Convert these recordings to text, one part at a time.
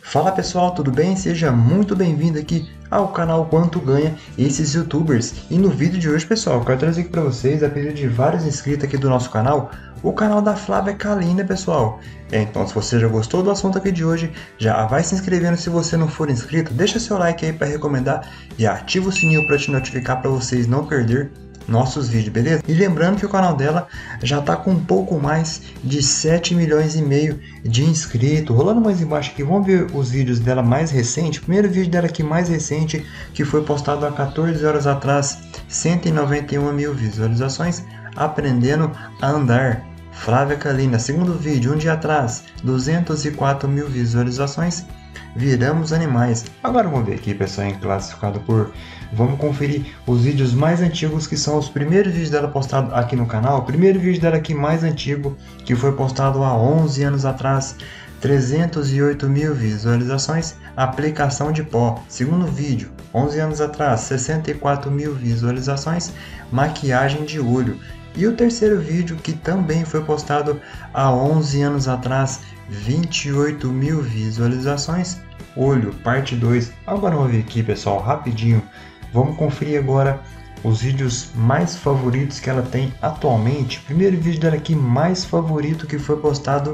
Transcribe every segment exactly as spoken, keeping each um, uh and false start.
Fala pessoal, tudo bem? Seja muito bem-vindo aqui ao canal Quanto Ganha Esses Youtubers. E no vídeo de hoje, pessoal, eu quero trazer aqui para vocês, a pedido de vários inscritos aqui do nosso canal, o canal da Flávia Kalina, pessoal. É, então, se você já gostou do assunto aqui de hoje, já vai se inscrevendo se você não for inscrito, deixa seu like aí para recomendar e ativa o sininho para te notificar para vocês não perder nossos vídeos, beleza? E lembrando que o canal dela já tá com um pouco mais de sete milhões e meio de inscritos. Rolando mais embaixo aqui, vamos ver os vídeos dela mais recente. Primeiro vídeo dela aqui mais recente, que foi postado há quatorze horas atrás, cento e noventa e uma mil visualizações, aprendendo a andar. Flávia Kalina. Segundo vídeo, um dia atrás, duzentos e quatro mil visualizações, viramos animais. Agora vamos ver aqui, pessoal, em classificado por... Vamos conferir os vídeos mais antigos, que são os primeiros vídeos dela postados aqui no canal. O primeiro vídeo dela aqui mais antigo, que foi postado há onze anos atrás, trezentos e oito mil visualizações, aplicação de pó. Segundo vídeo, onze anos atrás, sessenta e quatro mil visualizações, maquiagem de olho. E o terceiro vídeo, que também foi postado há onze anos atrás, vinte e oito mil visualizações, olho, parte dois. Agora vamos ver aqui, pessoal, rapidinho. Vamos conferir agora os vídeos mais favoritos que ela tem atualmente. Primeiro vídeo dela aqui mais favorito, que foi postado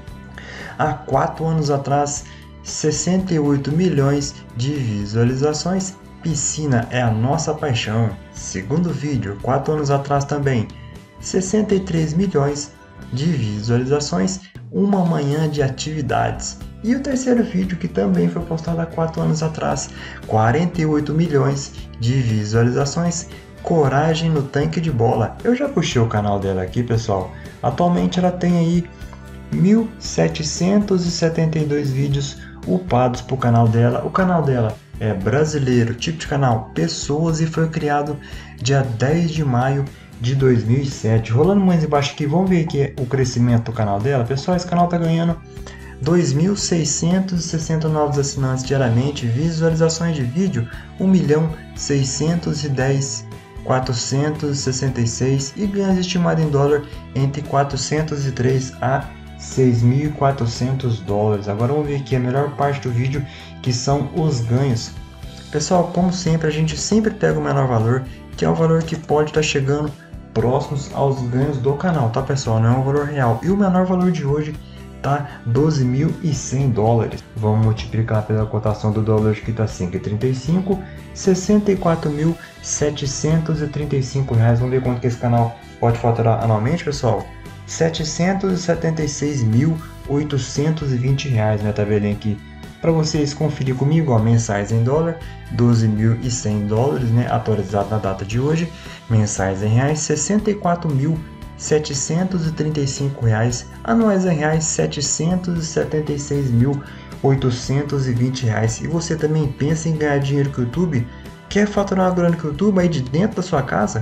há quatro anos atrás, sessenta e oito milhões de visualizações, piscina é a nossa paixão. Segundo vídeo, quatro anos atrás também, sessenta e três milhões de visualizações, uma manhã de atividades. E o terceiro vídeo, que também foi postado há quatro anos atrás, quarenta e oito milhões de visualizações, coragem no tanque de bola. Eu já puxei o canal dela aqui, pessoal. Atualmente ela tem aí mil setecentos e setenta e dois vídeos upados para o canal dela. O canal dela é brasileiro, tipo de canal pessoas, e foi criado dia dez de maio de dois mil e sete. Rolando mais embaixo aqui, vamos ver aqui o crescimento do canal dela. Pessoal, esse canal tá ganhando dois mil seiscentos e sessenta novos assinantes diariamente, visualizações de vídeo um milhão seiscentos e dez mil quatrocentos e sessenta e seis e ganhos estimados em dólar entre quatrocentos e três a seis mil e quatrocentos dólares. Agora vamos ver aqui a melhor parte do vídeo, que são os ganhos. Pessoal, como sempre, a gente sempre pega o menor valor, que é o valor que pode estar chegando próximos aos ganhos do canal, tá, pessoal? Não é um valor real. E o menor valor de hoje tá doze mil e cem dólares. Vamos multiplicar pela cotação do dólar, que tá cinco e trinta e cinco, sessenta e quatro mil setecentos e trinta e cinco reais. Vamos ver quanto que esse canal pode faturar anualmente, pessoal. setecentos e setenta e seis mil oitocentos e vinte reais, né? Tá vendo aqui? Para vocês conferir comigo, ó, mensais em dólar, doze mil e cem dólares, né? Atualizado na data de hoje. Mensais em reais, sessenta e quatro mil setecentos e trinta e cinco reais, anuais em reais, setecentos e setenta e seis mil oitocentos e vinte reais. E você também pensa em ganhar dinheiro com o YouTube? Quer faturar uma grana com o YouTube aí de dentro da sua casa?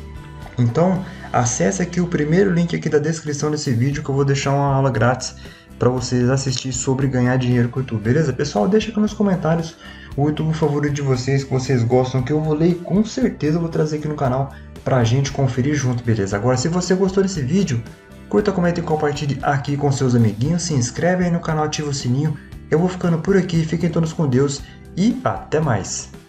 Então acesse aqui o primeiro link aqui da descrição desse vídeo, que eu vou deixar uma aula grátis para vocês assistir sobre ganhar dinheiro com o YouTube, beleza? Pessoal, deixa aqui nos comentários o YouTube favorito de vocês, que vocês gostam, que eu vou ler e com certeza eu vou trazer aqui no canal pra gente conferir junto, beleza? Agora, se você gostou desse vídeo, curta, comenta e compartilhe aqui com seus amiguinhos, se inscreve aí no canal, ativa o sininho. Eu vou ficando por aqui, fiquem todos com Deus e até mais!